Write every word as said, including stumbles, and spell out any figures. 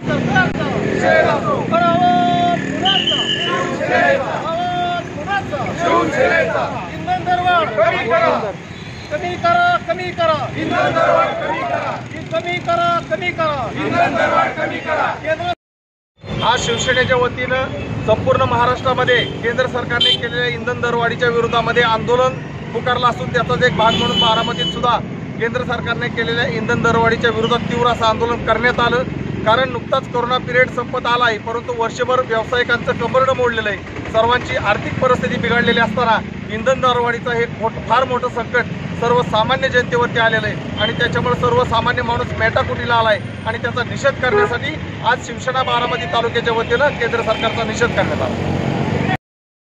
इंधन दरवाढ कमी करा, कमी करा, कमी करा, इंधन दरवाढ कमी करा, कमी करा, कमी करा, इंधन दरवाढ कमी करा। केंद्र आज शिवसेनेच्या वतीनं संपूर्ण महाराष्ट्रामध्ये केंद्र सरकारने केलेल्या इंधन दरवाढीच्या विरोधामध्ये आंदोलन पुकारलं असून त्याचाच एक भाग म्हणून बारामतीत सुद्धा केंद्र सरकारने केलेल्या इंधन दरवाढीच्या विरोधात तीव्र असं आंदोलन करण्यात आलं। कारण नुकताच कोरोना पिरियड संपत आला आहे, परंतु वर्षभर व्यावसायिकांचं कंबरडं मोडलेलं आहे। सर्वांची आर्थिक परिस्थिती बिघडलेली असताना इंधन दरवाढीचं हे फार मोठं संकट सर्वसामान्य जनतेवरती आलेलं आहे आणि त्याच्यामुळे सर्वसामान्य माणूस मेटाकुटीला आला आहे आणि त्याचा निषेध करण्यासाठी आज शिवसेना बारामती तालुक्याच्या वतीनं केंद्र सरकारचा निषेध करण्यात आला।